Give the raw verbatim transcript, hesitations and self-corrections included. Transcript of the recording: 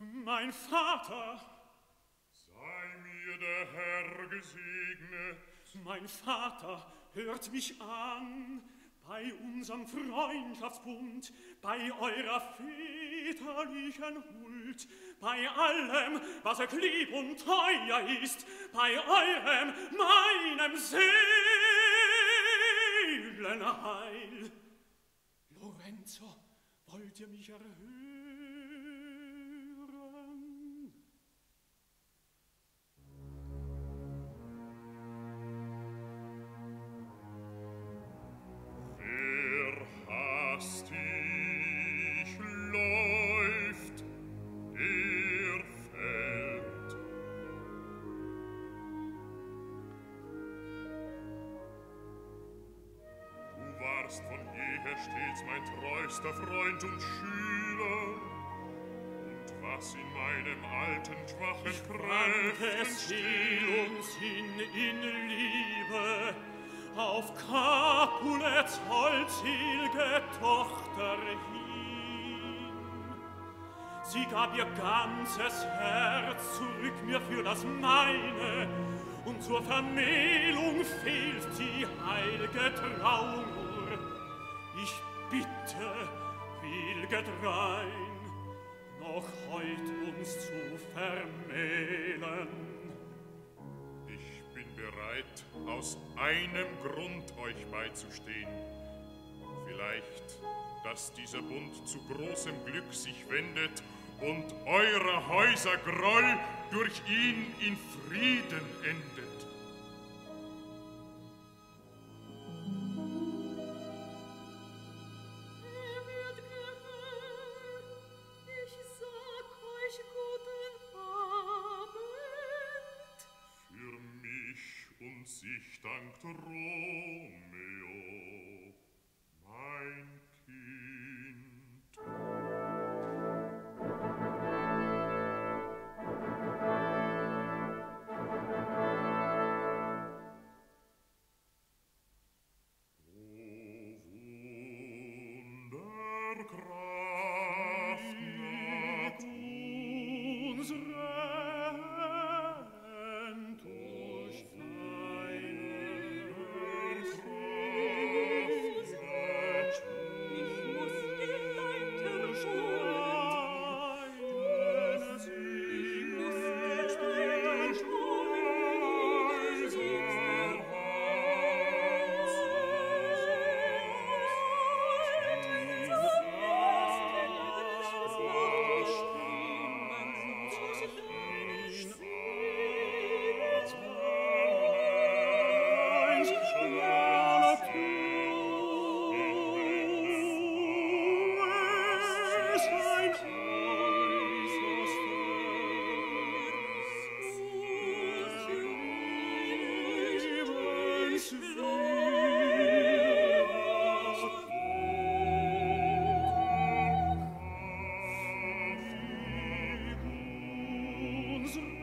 Mein Vater! Sei mir der Herr gesegnet! Mein Vater, hört mich an! Bei unserem Freundschaftsbund, bei eurer väterlichen Huld, bei allem, was euch lieb und teuer ist, bei eurem, meinem Seelenheil. Lorenzo, wollt ihr mich erhören? Von jeher stets mein treuster Freund und Schüler, und was in meinem alten, schwachen Kräften steht, uns hin in Liebe, auf Capulets holdselige Tochter hin. Sie gab ihr ganzes Herz zurück mir für das meine, und zur Vermählung fehlt die heilge Trauung. Ich bitte, wilget rein, noch heut uns zu vermählen. Ich bin bereit, aus einem Grund euch beizustehen. Vielleicht, dass dieser Bund zu großem Glück sich wendet und eurer Häuser Groll durch ihn in Frieden endet. Sich dankt Romeo, mein Kind. O Wunderkraft nach unsere Unsere